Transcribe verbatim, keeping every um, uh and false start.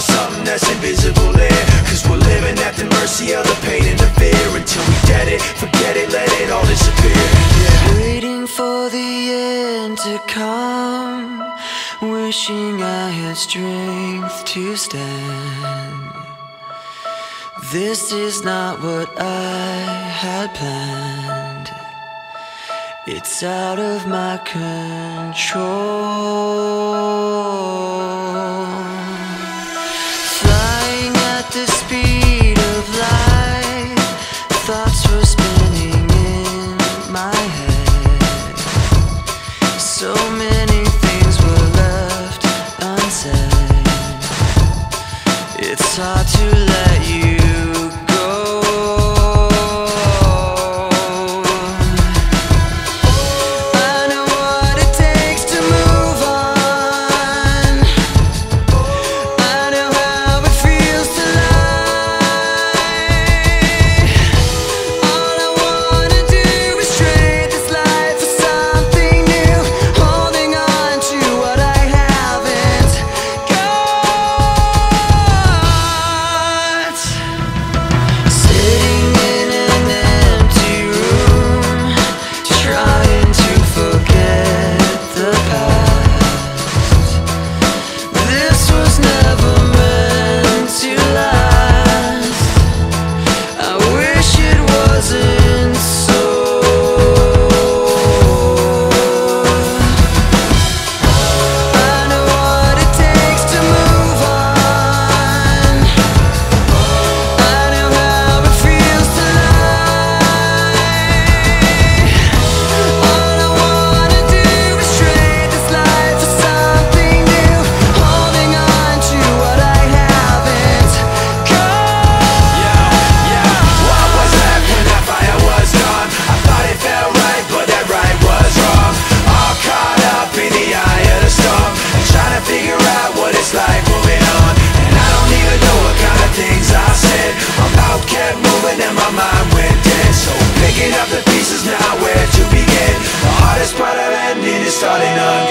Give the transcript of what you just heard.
something that's invisible here. Cause we're living at the mercy of the pain and the fear. Until we get it, forget it, let it all disappear. Yeah. Waiting for the end to come, wishing I had strength to stand. This is not what I had planned. It's out of my control. Flying at the speed of light, thoughts were spinning in my head. So many things were left unsaid. It's hard to let you and my mind went dead. So picking up the pieces now, where to begin? The hardest part of ending is starting up.